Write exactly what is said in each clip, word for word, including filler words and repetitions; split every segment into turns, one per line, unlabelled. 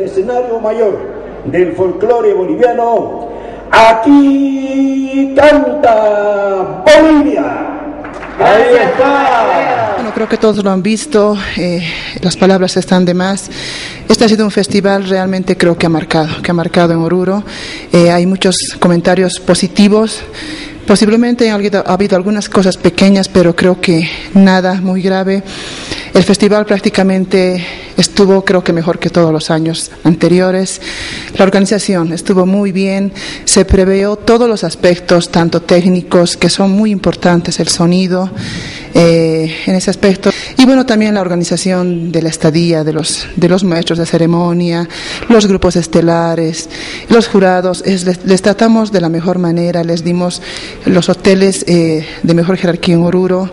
Escenario mayor del folclore boliviano, aquí canta Bolivia. Ahí está.
Bueno, creo que todos lo han visto, eh, las palabras están de más. Este ha sido un festival realmente creo que ha marcado, que ha marcado en Oruro. Eh, hay muchos comentarios positivos. Posiblemente ha habido, ha habido algunas cosas pequeñas, pero creo que nada muy grave. El festival prácticamente estuvo, creo que mejor que todos los años anteriores. La organización estuvo muy bien, se preveó todos los aspectos, tanto técnicos, que son muy importantes, el sonido, eh, en ese aspecto. Y bueno, también la organización de la estadía de los, de los maestros de ceremonia, los grupos estelares, los jurados, es, les, les tratamos de la mejor manera, les dimos los hoteles eh, de mejor jerarquía en Oruro,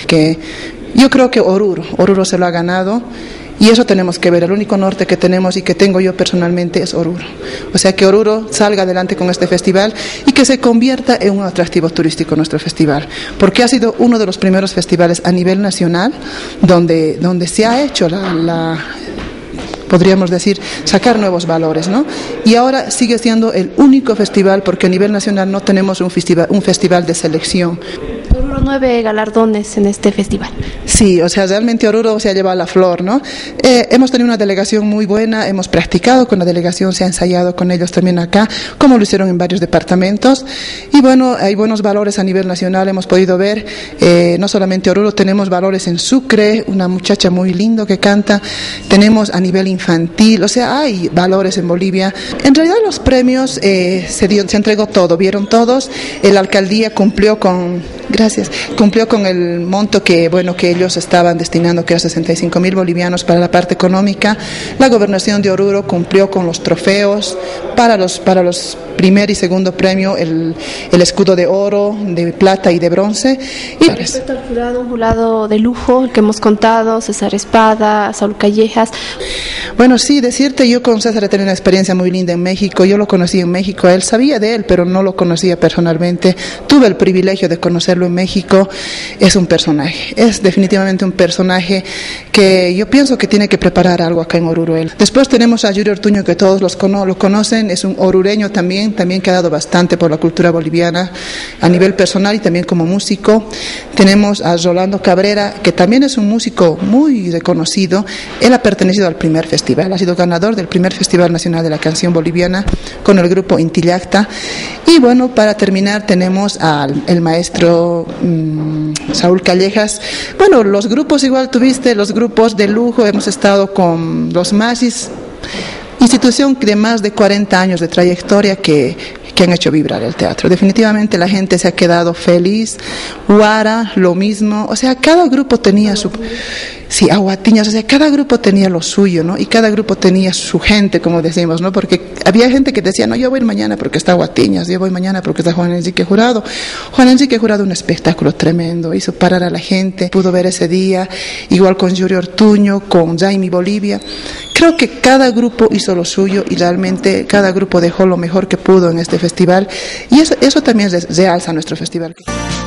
que yo creo que Oruro, Oruro se lo ha ganado y eso tenemos que ver. El único norte que tenemos y que tengo yo personalmente es Oruro. O sea, que Oruro salga adelante con este festival y que se convierta en un atractivo turístico nuestro festival, porque ha sido uno de los primeros festivales a nivel nacional donde, donde se ha hecho la... la podríamos decir, sacar nuevos valores, ¿no? Y ahora sigue siendo el único festival, porque a nivel nacional no tenemos un festival, un festival de selección.
Oruro nueve galardones en este festival.
Sí, o sea, realmente Oruro se ha llevado la flor, ¿no? Eh, hemos tenido una delegación muy buena, hemos practicado con la delegación, se ha ensayado con ellos también acá, como lo hicieron en varios departamentos, y bueno, hay buenos valores a nivel nacional, hemos podido ver, eh, no solamente Oruro, tenemos valores en Sucre, una muchacha muy lindo que canta, tenemos a nivel infantil, o sea, hay valores en Bolivia. En realidad los premios eh, se dio, se entregó todo, vieron todos, la alcaldía cumplió con, gracias, cumplió con el monto que, bueno, que ellos estaban destinando, que era sesenta y cinco mil bolivianos para la parte económica. La gobernación de Oruro cumplió con los trofeos para los, para los primer y segundo premio, el, el escudo de oro, de plata y de bronce. Y
respecto al jurado, un jurado de lujo, el que hemos contado, César Espada, Saúl Callejas.
Bueno, sí, decirte, yo con César he tenido una experiencia muy linda en México, yo lo conocí en México, él sabía de él, pero no lo conocía personalmente, tuve el privilegio de conocerlo en México, es un personaje, es definitivamente un personaje que yo pienso que tiene que preparar algo acá en Oruro. Después tenemos a Yuri Ortuño, que todos los cono lo conocen, es un orureño también, también que ha dado bastante por la cultura boliviana a nivel personal y también como músico. Tenemos a Rolando Cabrera, que también es un músico muy reconocido, él ha pertenecido al primer festival, ha sido ganador del primer Festival Nacional de la Canción Boliviana con el grupo Intillacta. Y bueno, para terminar tenemos al el maestro mmm, Saúl Callejas. Bueno, los grupos igual tuviste, los grupos de lujo, hemos estado con los Masis, institución de más de cuarenta años de trayectoria que, que han hecho vibrar el teatro. Definitivamente la gente se ha quedado feliz. Huara, lo mismo, o sea, cada grupo tenía su... Sí, Aguatiñas, o sea, cada grupo tenía lo suyo, ¿no? Y cada grupo tenía su gente, como decimos, ¿no? Porque había gente que decía, no, yo voy mañana porque está Aguatiñas, yo voy mañana porque está Juan Enrique Jurado. Juan Enrique Jurado, un espectáculo tremendo, hizo parar a la gente, pudo ver ese día, igual con Yuri Ortuño, con Jaime Bolivia. Creo que cada grupo hizo lo suyo y realmente cada grupo dejó lo mejor que pudo en este festival, y eso, eso también realza nuestro festival.